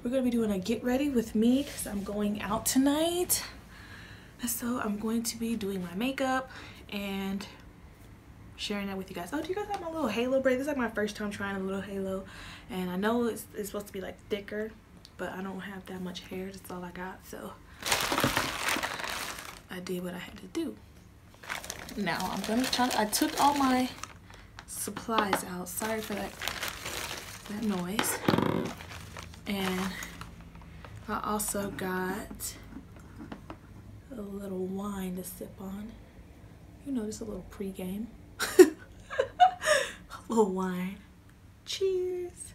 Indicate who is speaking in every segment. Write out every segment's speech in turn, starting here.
Speaker 1: we're gonna be doing a get ready with me because I'm going out tonight. So I'm going to be doing my makeup and sharing that with you guys. Oh, do you guys have my little halo braid? This is like my first time trying a little halo, and I know it's supposed to be like thicker, but I don't have that much hair. That's all I got, so I did what I had to do. Now I'm gonna try. I took all my supplies out. Sorry for that noise. And I also got a little wine to sip on. You know, just a little pre-game. A little wine. Cheers.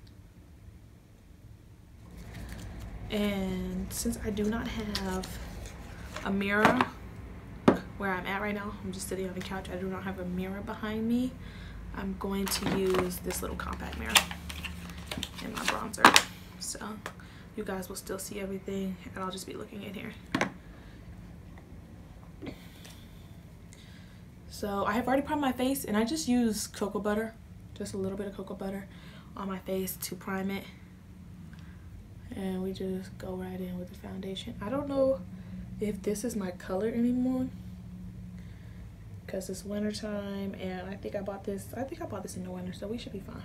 Speaker 1: And since I do not have a mirror where I'm at right now, I'm just sitting on the couch, I do not have a mirror behind me, I'm going to use this little compact mirror in my bronzer. So you guys will still see everything and I'll just be looking in here. So I have already primed my face, and I just use cocoa butter, just a little bit of cocoa butter on my face to prime it. And we just go right in with the foundation. I don't know if this is my color anymore because it's winter time, and I think I bought this in the winter, so we should be fine.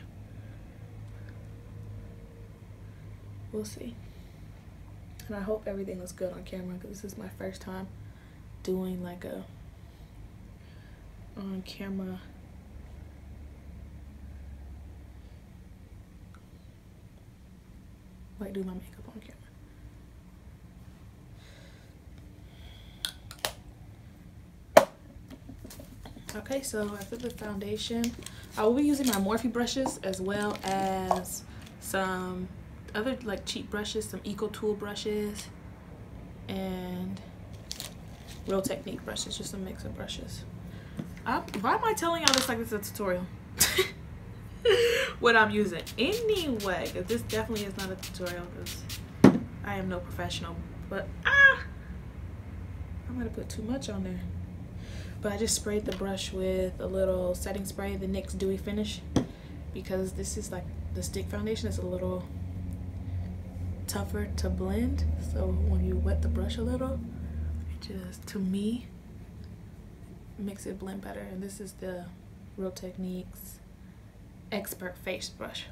Speaker 1: We'll see. And I hope everything looks good on camera because this is my first time doing like a on camera do my makeup on camera. Okay, so after the foundation, I will be using my Morphe brushes as well as some other like cheap brushes, some Eco Tool brushes and Real Technique brushes, just a mix of brushes. Why am I telling y'all this like it's a tutorial? What I'm using anyway, because this definitely is not a tutorial because I am no professional. But I might have put too much on there. But I just sprayed the brush with a little setting spray, the NYX Dewy Finish, because this is like the stick foundation is a little tougher to blend. So when you wet the brush a little, it just, to me, makes it blend better. And this is the Real Techniques Expert Face Brush.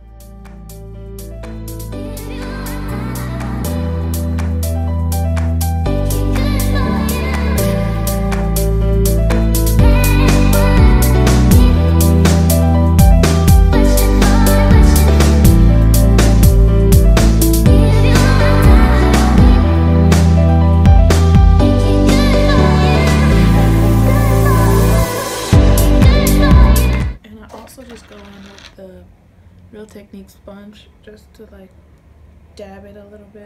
Speaker 1: Real Technique sponge just to like dab it a little bit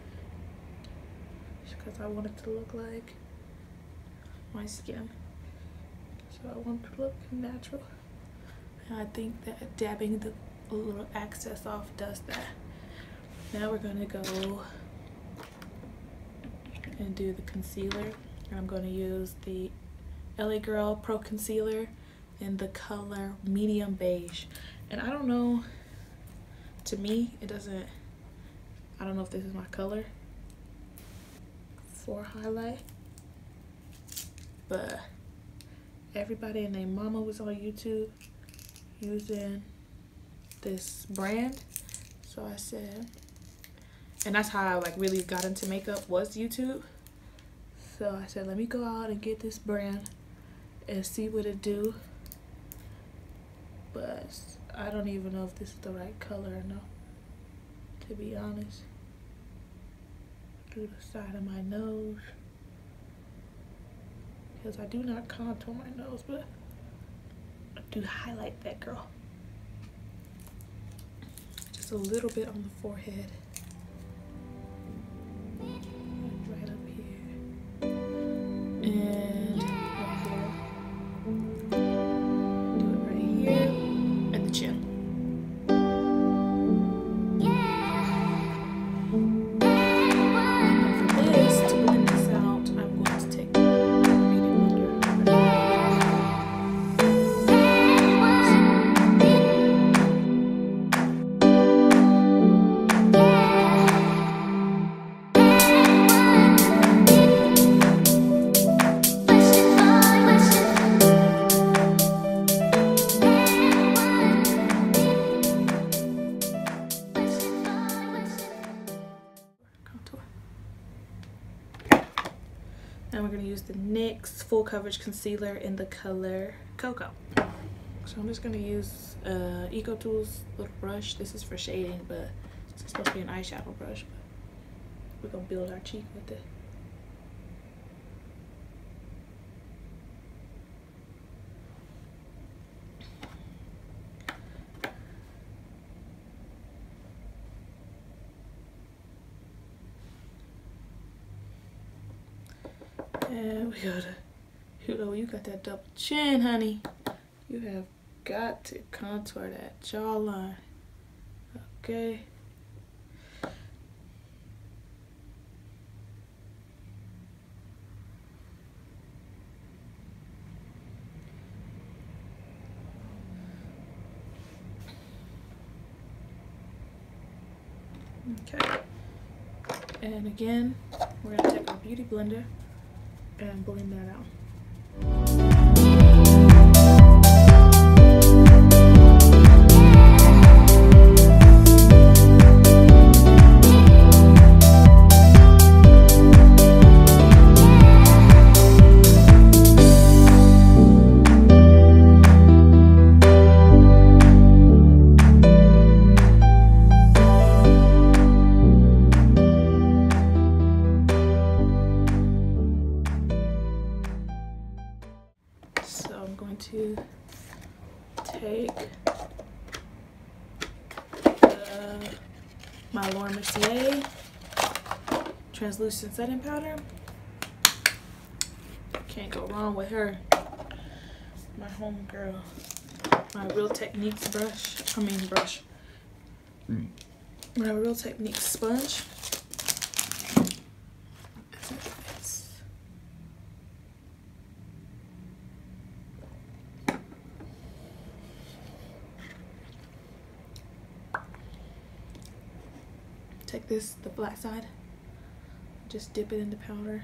Speaker 1: because I want it to look like my skin, so I want it to look natural, and I think that dabbing the little excess off does that. Now we're gonna go and do the concealer. I'm going to use the LA Girl Pro Concealer in the color medium beige. And I don't know, to me it doesn't, I don't know if this is my color for highlight, but everybody and their mama was on YouTube using this brand, so I said, and that's how I like really got into makeup, was YouTube. So I said, let me go out and get this brand and see what it do. But I don't even know if this is the right color or no, to be honest. Do the side of my nose, because I do not contour my nose, but I do highlight that girl. Just a little bit on the forehead. Right up here. And right here. Do it right here. And the chin. And we're going to use the NYX Full Coverage Concealer in the color Cocoa. So I'm just going to use Eco Tools little brush. This is for shading, but it's supposed to be an eyeshadow brush. But we're going to build our cheek with it. And we gotta, you got that double chin, honey. You have got to contour that jawline. Okay. Okay. And again, we're gonna take our beauty blender and blend that out. To take my Laura Mercier translucent setting powder. Can't go wrong with her. My homegirl. My Real Techniques brush. My Real Techniques sponge. Take this, the flat side, just dip it in the powder.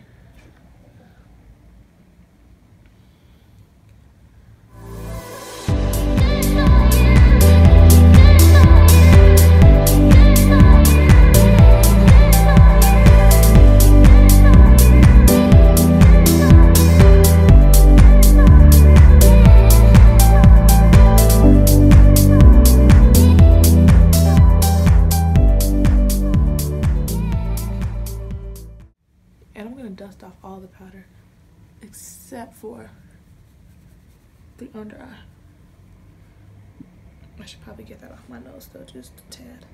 Speaker 1: Dust off all the powder except for the under eye. I should probably get that off my nose though, just a tad.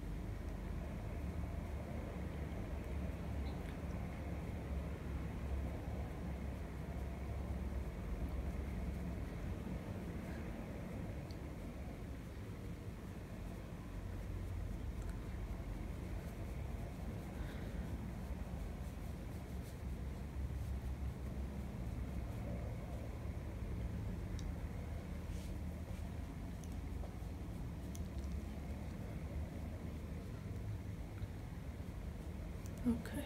Speaker 1: Okay.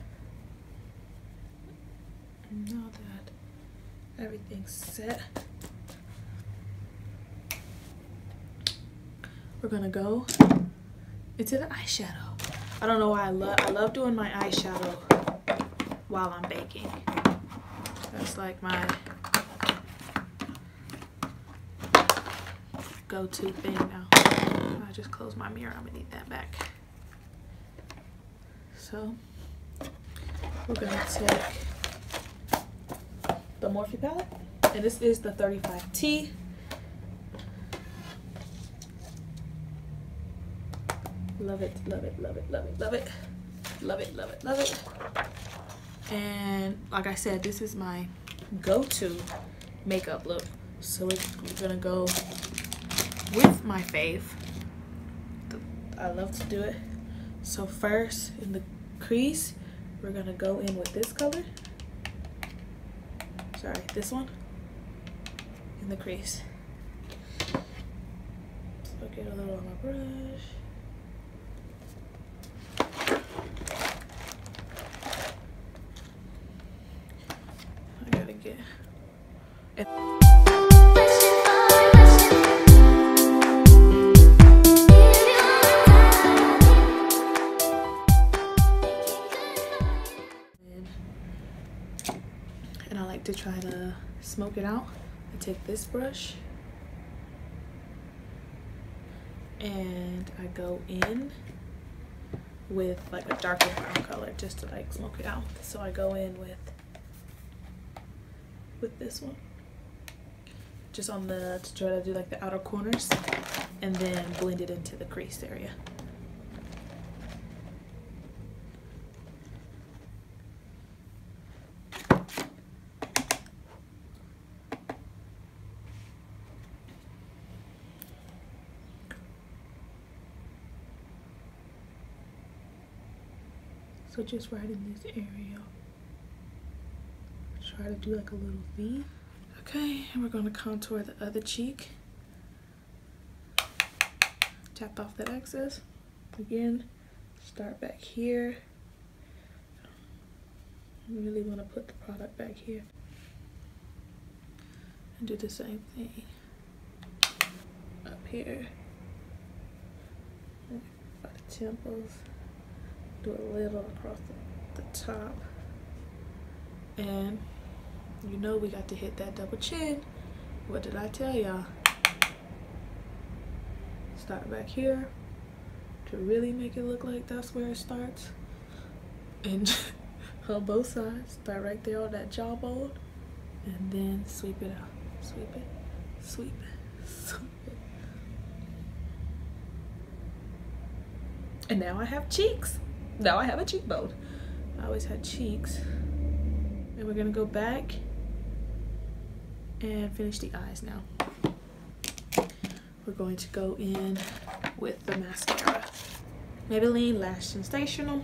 Speaker 1: Now that everything's set, we're gonna go into the eyeshadow. I don't know why I love doing my eyeshadow while I'm baking. That's like my go-to thing now. I just closed my mirror. I'm gonna need that back. So we're gonna take the Morphe palette, and this is the 35T. Love it, love it, love it, love it, love it, love it, love it, love it. And like I said, this is my go-to makeup look. So we're gonna go with my fave. I love to do it. So first, in the crease, we're gonna go in with this color. Sorry, this one in the crease. So get a little on my brush. I gotta get it. try to smoke it out, I take this brush and I go in with like a darker brown color just to like smoke it out. So I go in with this one, just on the, to try to do like the outer corners, and then blend it into the crease area. So just right in this area, try to do like a little V. Okay, and we're gonna contour the other cheek. Tap off that excess. Again, start back here. I really wanna put the product back here. And do the same thing up here. By the temples. Do a little across the top, and you know we got to hit that double chin. What did I tell y'all? Start back here to really make it look like that's where it starts, and on both sides, start right there on that jawbone, and then sweep it out. Sweep it, sweep it, sweep it. And now I have cheeks. Now I have a cheekbone. I always had cheeks. And we're gonna go back and finish the eyes now. We're going to go in with the mascara. Maybelline Lash Sensational.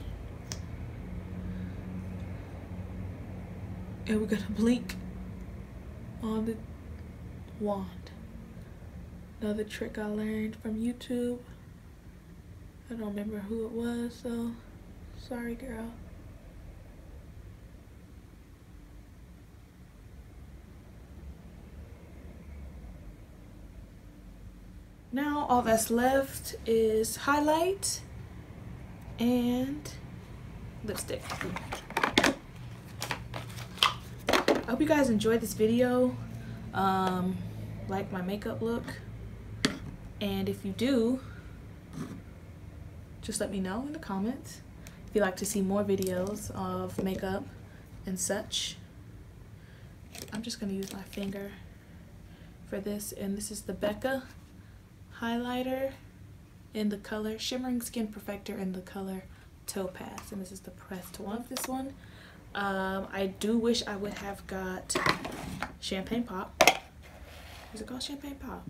Speaker 1: And we're gonna blink on the wand. Another trick I learned from YouTube. I don't remember who it was, so sorry, girl. Now all that's left is highlight and lipstick. I hope you guys enjoyed this video. Like my makeup look. And if you do, just let me know in the comments if you'd like to see more videos of makeup and such. I'm just gonna use my finger for this, and this is the Becca highlighter in the color Shimmering Skin Perfector in the color Topaz, and this is the pressed one of this one. I do wish I would have got Champagne Pop. Is it called Champagne Pop?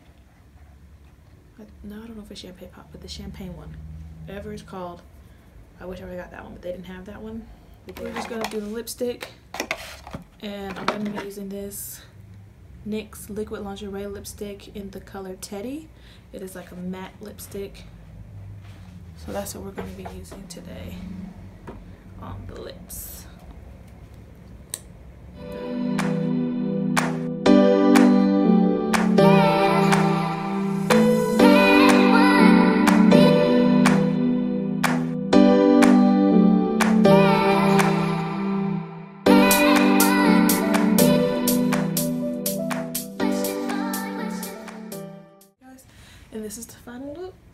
Speaker 1: No, I don't know if it's Champagne Pop, but the champagne one, whatever it's called. I wish I would have got that one, but they didn't have that one. We're just gonna do the lipstick, and I'm gonna be using this NYX Liquid Lingerie lipstick in the color Teddy. It is like a matte lipstick, so that's what we're gonna be using today on the lips. And this is the final look.